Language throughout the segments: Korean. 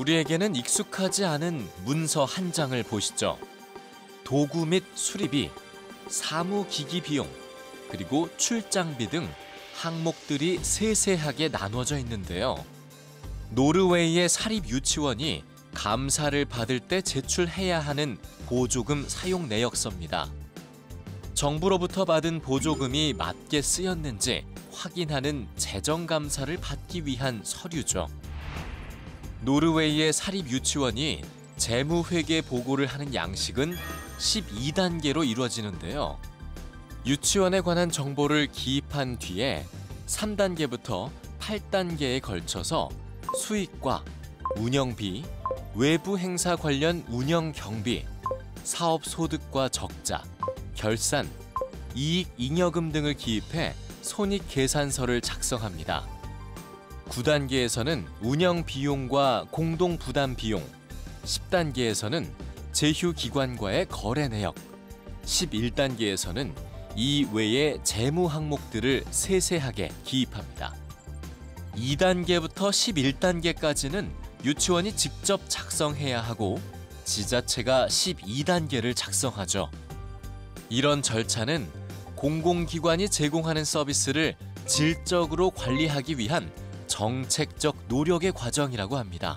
우리에게는 익숙하지 않은 문서 한 장을 보시죠. 도구 및 수리비, 사무기기 비용, 그리고 출장비 등 항목들이 세세하게 나눠져 있는데요. 노르웨이의 사립유치원이 감사를 받을 때 제출해야 하는 보조금 사용 내역서입니다. 정부로부터 받은 보조금이 맞게 쓰였는지 확인하는 재정감사를 받기 위한 서류죠. 노르웨이의 사립유치원이 재무회계 보고를 하는 양식은 12단계로 이루어지는데요. 유치원에 관한 정보를 기입한 뒤에 3단계부터 8단계에 걸쳐서 수익과 운영비, 외부 행사 관련 운영 경비, 사업 소득과 적자, 결산, 이익 잉여금 등을 기입해 손익 계산서를 작성합니다. 9단계에서는 운영 비용과 공동 부담 비용, 10단계에서는 제휴 기관과의 거래 내역, 11단계에서는 이 외의 재무 항목들을 세세하게 기입합니다. 2단계부터 11단계까지는 유치원이 직접 작성해야 하고 지자체가 12단계를 작성하죠. 이런 절차는 공공기관이 제공하는 서비스를 질적으로 관리하기 위한 정책적 노력의 과정이라고 합니다.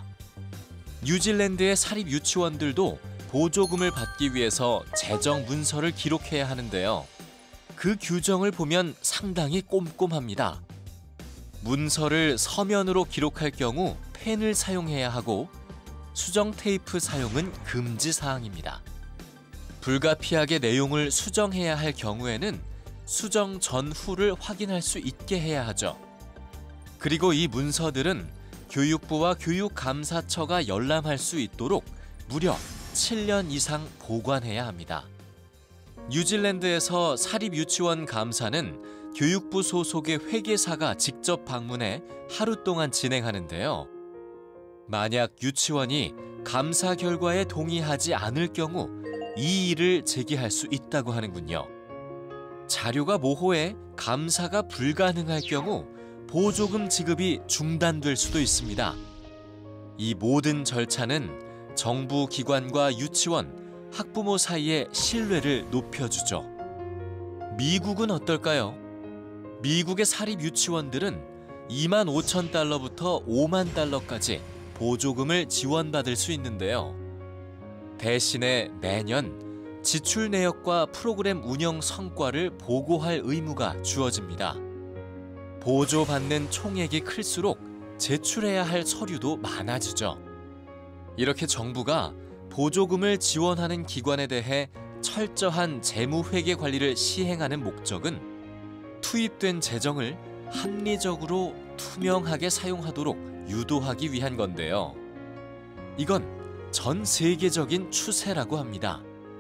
뉴질랜드의 사립유치원들도 보조금을 받기 위해서 재정 문서를 기록해야 하는데요. 그 규정을 보면 상당히 꼼꼼합니다. 문서를 서면으로 기록할 경우 펜을 사용해야 하고 수정 테이프 사용은 금지 사항입니다. 불가피하게 내용을 수정해야 할 경우에는 수정 전후를 확인할 수 있게 해야 하죠. 그리고 이 문서들은 교육부와 교육감사처가 열람할 수 있도록 무려 7년 이상 보관해야 합니다. 뉴질랜드에서 사립유치원 감사는 교육부 소속의 회계사가 직접 방문해 하루 동안 진행하는데요. 만약 유치원이 감사 결과에 동의하지 않을 경우 이의를 제기할 수 있다고 하는군요. 자료가 모호해 감사가 불가능할 경우 보조금 지급이 중단될 수도 있습니다. 이 모든 절차는 정부 기관과 유치원, 학부모 사이의 신뢰를 높여주죠. 미국은 어떨까요? 미국의 사립유치원들은 25,000달러부터 5만 달러까지 보조금을 지원받을 수 있는데요. 대신에 매년 지출 내역과 프로그램 운영 성과를 보고할 의무가 주어집니다. 보조받는 총액이 클수록 제출해야 할 서류도 많아지죠. 이렇게 정부가 보조금을 지원하는 기관에 대해 철저한 재무회계 관리를 시행하는 목적은 투입된 재정을 합리적으로 투명하게 사용하도록 유도하기 위한 건데요. 이건 전 세계적인 추세라고 합니다.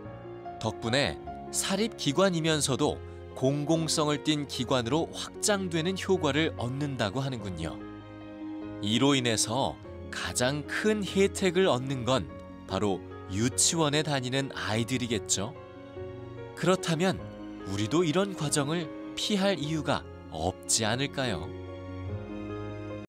덕분에 사립기관이면서도 공공성을 띤 기관으로 확장되는 효과를 얻는다고 하는군요. 이로 인해서 가장 큰 혜택을 얻는 건 바로 유치원에 다니는 아이들이겠죠. 그렇다면 우리도 이런 과정을 피할 이유가 없지 않을까요?